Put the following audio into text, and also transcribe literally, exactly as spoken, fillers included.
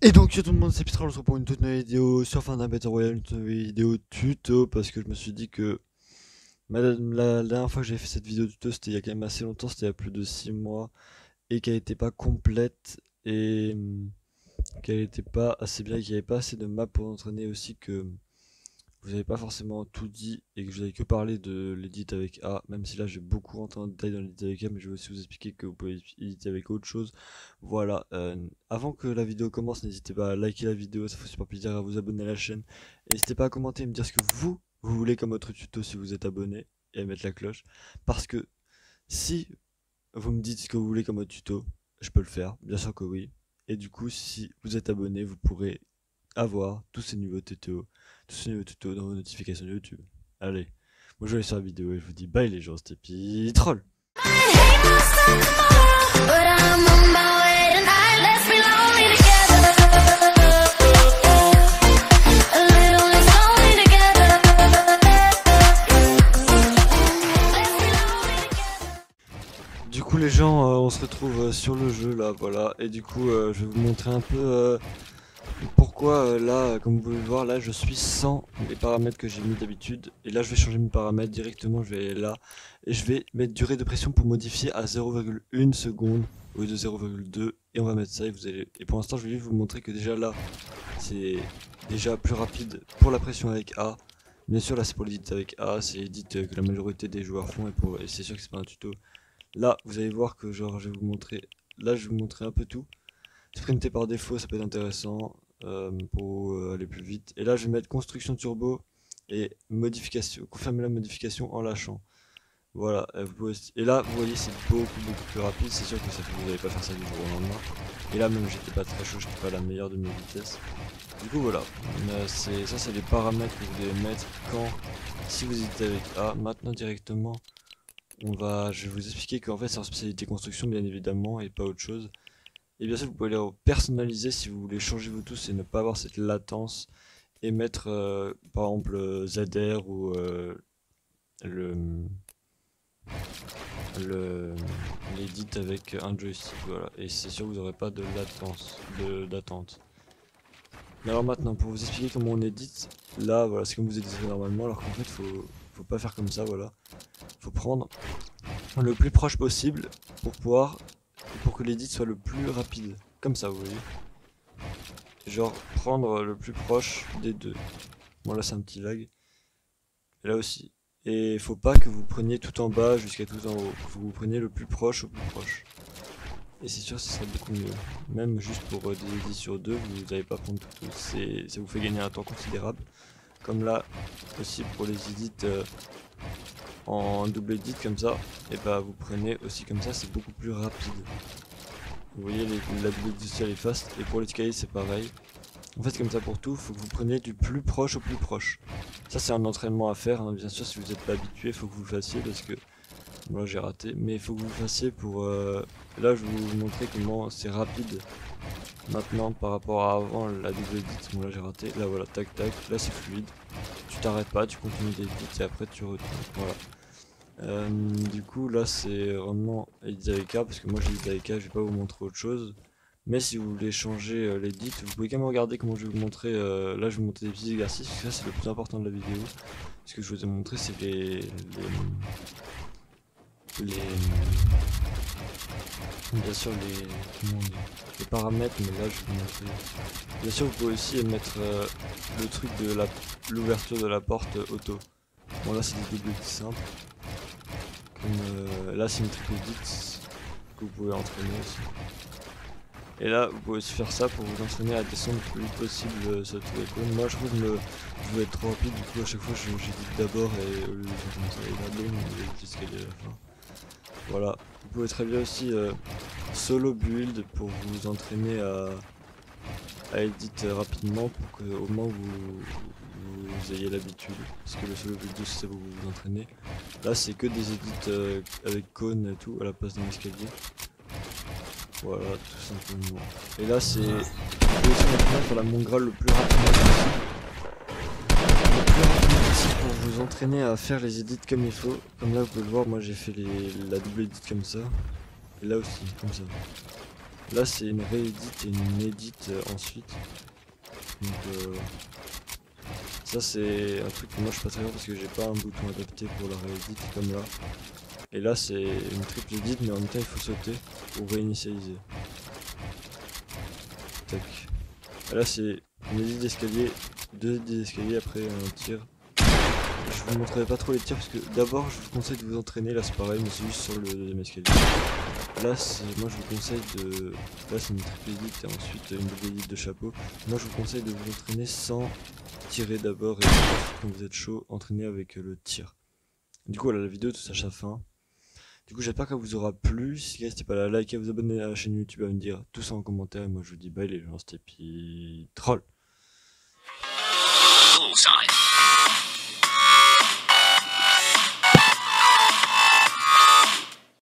Et donc tout le monde, c'est Pitral, on se retrouve pour une toute nouvelle vidéo sur Fin d'un Battle Royale, une toute nouvelle vidéo tuto, parce que je me suis dit que madame, la, la dernière fois que j'ai fait cette vidéo tuto, c'était il y a quand même assez longtemps, c'était il y a plus de six mois, et qu'elle n'était pas complète, et hum, qu'elle n'était pas assez bien, et qu'il n'y avait pas assez de maps pour entraîner aussi, que vous n'avez pas forcément tout dit, et que je n'avais que parlé de l'edit avec A, même si là j'ai beaucoup rentré en détail dans l'edit avec A, mais je vais aussi vous expliquer que vous pouvez éditer avec autre chose. Voilà, euh, avant que la vidéo commence, n'hésitez pas à liker la vidéo, ça fait super plaisir, à vous abonner à la chaîne. Et n'hésitez pas à commenter et me dire ce que vous, vous voulez comme autre tuto si vous êtes abonné, et à mettre la cloche. Parce que si vous me dites ce que vous voulez comme autre tuto, je peux le faire, bien sûr que oui. Et du coup, si vous êtes abonné, vous pourrez avoir tous ces nouveaux tutos, tous ces nouveaux tutos dans vos notifications YouTube. Allez, moi je vais aller sur la vidéo et je vous dis bye les gens, c'était Pitroll. Du coup les gens, euh, on se retrouve euh, sur le jeu là, voilà, et du coup euh, je vais vous montrer un peu euh, pourquoi euh, là, euh, comme vous pouvez le voir, là je suis sans les paramètres que j'ai mis d'habitude, et là je vais changer mes paramètres directement, je vais aller là, et je vais mettre durée de pression pour modifier à zéro virgule un seconde au lieu de zéro virgule deux, et on va mettre ça, et vous allez, et pour l'instant je vais juste vous montrer que déjà là, c'est déjà plus rapide pour la pression avec A. Bien sûr là c'est pour l'édit avec A, c'est l'édit que la majorité des joueurs font, et, pour... et c'est sûr que c'est pas un tuto. Là, vous allez voir que genre je vais vous montrer, là je vais vous montrer un peu tout. Sprinter par défaut, ça peut être intéressant euh, pour euh, aller plus vite. Et là, je vais mettre construction turbo et modification, confirmer la modification en lâchant. Voilà. Et, vous pouvez... et là, vous voyez, c'est beaucoup beaucoup plus rapide. C'est sûr que ça fait que vous n'allez pas faire ça du jour au lendemain. Et là, même j'étais pas très chaud, j'étais pas la meilleure de mes vitesses. Du coup, voilà. Euh, c'est ça, c'est les paramètres que vous devez mettre quand, si vous étiez avec A. Maintenant, directement. On va, je vais vous expliquer qu'en fait c'est en spécialité construction bien évidemment et pas autre chose. Et bien sûr vous pouvez les personnaliser si vous voulez changer vous tous et ne pas avoir cette latence et mettre euh, par exemple euh, Z R ou euh, le le l'édit avec un joystick, voilà. Et c'est sûr que vous n'aurez pas de latence, de d'attente. Alors maintenant pour vous expliquer comment on édite, là voilà c'est comme vous éditez normalement alors qu'en fait faut, faut pas faire comme ça, voilà. Faut prendre le plus proche possible pour pouvoir pour que l'édit soit le plus rapide, comme ça vous voyez, genre prendre le plus proche des deux. Bon là c'est un petit lag, et là aussi, et faut pas que vous preniez tout en bas jusqu'à tout en haut, faut que vous preniez le plus proche au plus proche, et c'est sûr ce serait beaucoup mieux. Même juste pour euh, des édits sur deux, vous n'allez pas prendre tout, tout. Ça vous fait gagner un temps considérable, comme là aussi pour les édits euh, en double edit comme ça, et bah vous prenez aussi comme ça, c'est beaucoup plus rapide. Vous voyez les, la double edit elle est fast, et pour l'escalier c'est pareil. En fait comme ça pour tout, faut que vous preniez du plus proche au plus proche. Ça c'est un entraînement à faire, hein. Bien sûr si vous n'êtes pas habitué, faut que vous le fassiez parce que moi j'ai raté, mais il faut que vous le fassiez pour... Euh... Là je vais vous montrer comment c'est rapide maintenant par rapport à avant la double edit. Bon là j'ai raté, là voilà, tac tac, là c'est fluide. Tu t'arrêtes pas, tu continues d'éditer et après tu retournes, voilà. Euh, du coup là c'est vraiment edit avec A parce que moi j'ai edit avec A, je vais pas vous montrer autre chose. Mais si vous voulez changer euh, l'edit, vous pouvez quand même regarder comment je vais vous montrer. Euh, là je vais vous montrer des petits exercices parce que ça c'est le plus important de la vidéo. Ce que je vous ai montré c'est les, les les bien sûr les comment on dit, les paramètres, mais là je vais vous montrer. Bien sûr vous pouvez aussi mettre euh, le truc de la l'ouverture de la porte euh, auto. Bon là c'est des doubles edits simples. Comme euh, là c'est une triple edit que vous pouvez entraîner aussi. Et là vous pouvez aussi faire ça pour vous entraîner à descendre le plus vite possible euh, sur tous les cônes. Moi je trouve que me, je veux être trop rapide, du coup à chaque fois j'édite d'abord et au lieu de faire comme ça il va bien, il l'escalier à la fin. Voilà, vous pouvez très bien aussi euh, solo build pour vous entraîner à, à edit rapidement pour que au moins vous, vous ayez l'habitude, parce que le solo build aussi ça vous vous entraîner. Là c'est que des edits euh, avec cône et tout à la place d'un escalier. Voilà, tout simplement. Et là c'est aussi maintenant pour la Mongral le plus rapidement possible. Le plus rapidement possible pour vous entraîner à faire les edits comme il faut. Comme là vous pouvez le voir, moi j'ai fait les, la double edit comme ça. Et là aussi, comme ça. Là c'est une réédite et une édite euh, ensuite. Donc euh, ça c'est un truc que moi je suis pas très bien parce que j'ai pas un bouton adapté pour la réédite comme là. Et là c'est une triple édite mais en même temps il faut sauter pour réinitialiser. Tac. Et là c'est une édite d'escalier, deux édites d'escalier après un tir. Je vous montrerai pas trop les tirs parce que d'abord je vous conseille de vous entraîner, là c'est pareil mais c'est juste sur le deuxième escalier. Là c'est, moi je vous conseille de, là c'est une triple édite et ensuite une double édite de chapeau. Moi je vous conseille de vous entraîner sans tirer d'abord et ensuite quand vous êtes chaud, entraîner avec le tir. Du coup voilà, la vidéo touche à sa fin. Du coup j'espère qu'elle vous aura plu, si n'hésitez pas à la liker, à vous abonner à la chaîne YouTube, à me dire tout ça en commentaire et moi je vous dis bye les gens, c'était puis troll. Bullseye.